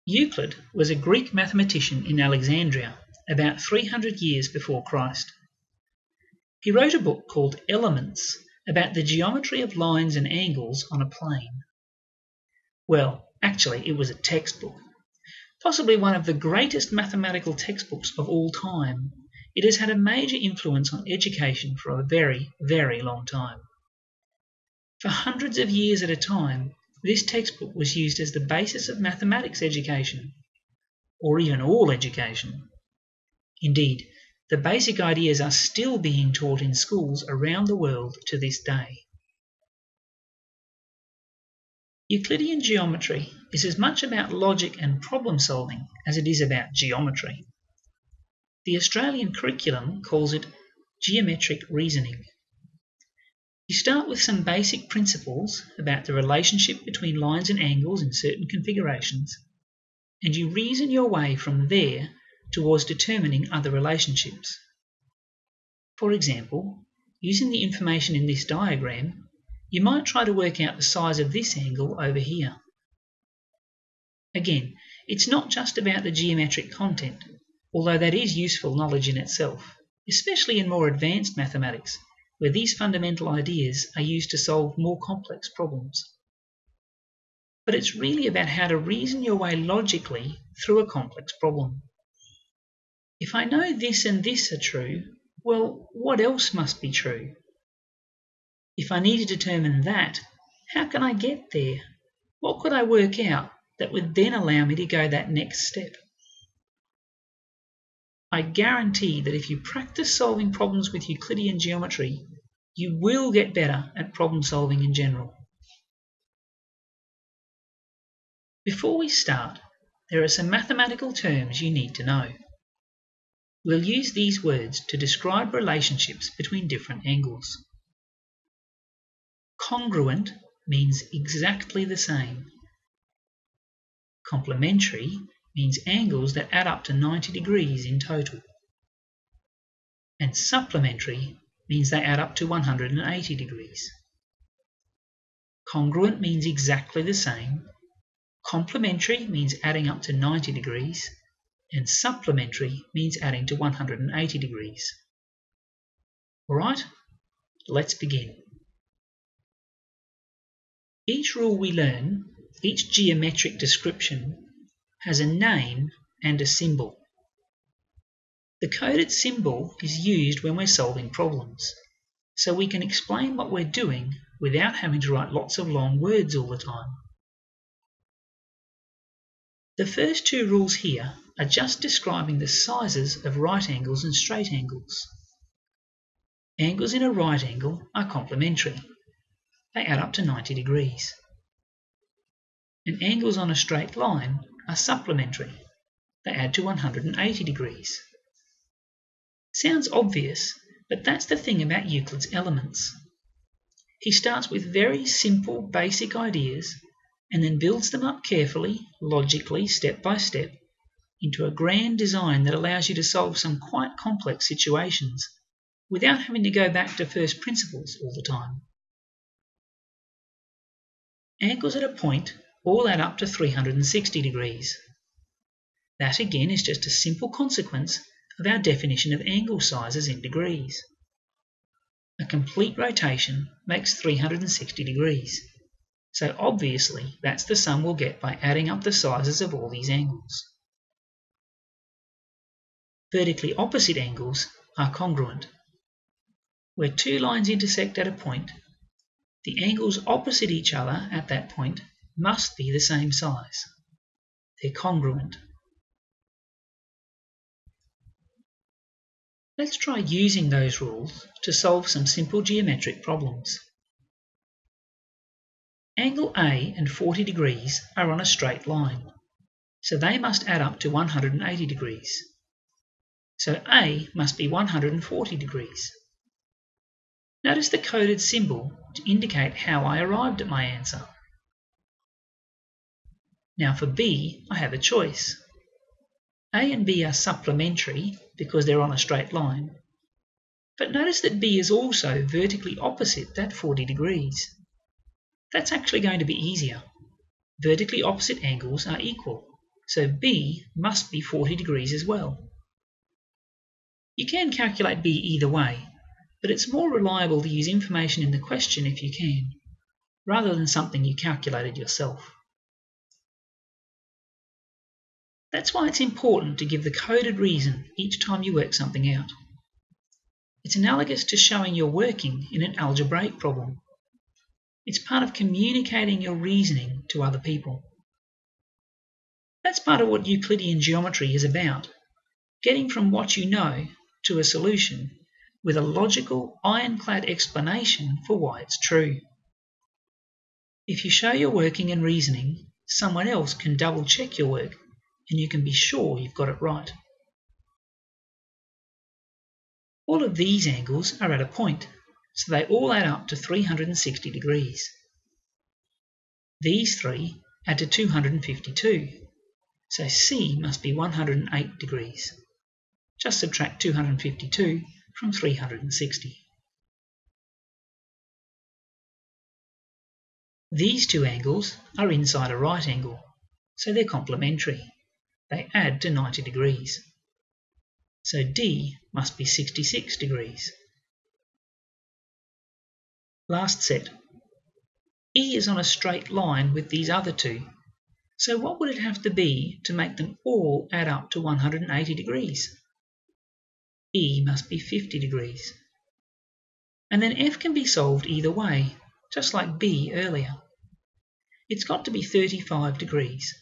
Euclid was a Greek mathematician in Alexandria about 300 years before Christ. He wrote a book called Elements about the geometry of lines and angles on a plane. Well, actually, it was a textbook. Possibly one of the greatest mathematical textbooks of all time. It has had a major influence on education for a very, very long time. For hundreds of years at a time, this textbook was used as the basis of mathematics education, or even all education. Indeed, the basic ideas are still being taught in schools around the world to this day. Euclidean geometry is as much about logic and problem solving as it is about geometry. The Australian curriculum calls it geometric reasoning. You start with some basic principles about the relationship between lines and angles in certain configurations, and you reason your way from there towards determining other relationships. For example, using the information in this diagram, you might try to work out the size of this angle over here. Again, it's not just about the geometric content, although that is useful knowledge in itself, especially in more advanced mathematics, where these fundamental ideas are used to solve more complex problems. But it's really about how to reason your way logically through a complex problem. If I know this and this are true, well, what else must be true? If I need to determine that, how can I get there? What could I work out that would then allow me to go that next step? I guarantee that if you practice solving problems with Euclidean geometry, you will get better at problem solving in general. Before we start, there are some mathematical terms you need to know. We'll use these words to describe relationships between different angles. Congruent means exactly the same. Complementary means angles that add up to 90 degrees in total. And supplementary means they add up to 180 degrees. Congruent means exactly the same. Complementary means adding up to 90 degrees. And supplementary means adding to 180 degrees. Alright, let's begin. Each rule we learn, each geometric description, has a name and a symbol. The coded symbol is used when we're solving problems, so we can explain what we're doing without having to write lots of long words all the time. The first two rules here are just describing the sizes of right angles and straight angles. Angles in a right angle are complementary. They add up to 90 degrees. And angles on a straight line are supplementary. They add to 180 degrees. Sounds obvious, but that's the thing about Euclid's Elements. He starts with very simple, basic ideas and then builds them up carefully, logically, step by step, into a grand design that allows you to solve some quite complex situations without having to go back to first principles all the time. Angles at a point all add up to 360 degrees. That again is just a simple consequence of our definition of angle sizes in degrees. A complete rotation makes 360 degrees, so obviously that's the sum we'll get by adding up the sizes of all these angles. Vertically opposite angles are congruent. Where two lines intersect at a point, the angles opposite each other at that point must be the same size. They're congruent. Let's try using those rules to solve some simple geometric problems. Angle A and 40 degrees are on a straight line, so they must add up to 180 degrees. So A must be 140 degrees. Notice the coded symbol to indicate how I arrived at my answer. Now for B, I have a choice. A and B are supplementary because they're on a straight line. But notice that B is also vertically opposite that 40 degrees. That's actually going to be easier. Vertically opposite angles are equal, so B must be 40 degrees as well. You can calculate B either way, but it's more reliable to use information in the question if you can, rather than something you calculated yourself. That's why it's important to give the coded reason each time you work something out. It's analogous to showing you're working in an algebraic problem. It's part of communicating your reasoning to other people. That's part of what Euclidean geometry is about, getting from what you know to a solution with a logical, ironclad explanation for why it's true. If you show your working and reasoning, someone else can double-check your work, and you can be sure you've got it right. All of these angles are at a point, so they all add up to 360 degrees. These three add to 252, so C must be 108 degrees. Just subtract 252 from 360. These two angles are inside a right angle, so they're complementary. They add to 90 degrees. So D must be 66 degrees. Last set. E is on a straight line with these other two, so what would it have to be to make them all add up to 180 degrees? E must be 50 degrees. And then F can be solved either way, just like B earlier. It's got to be 35 degrees.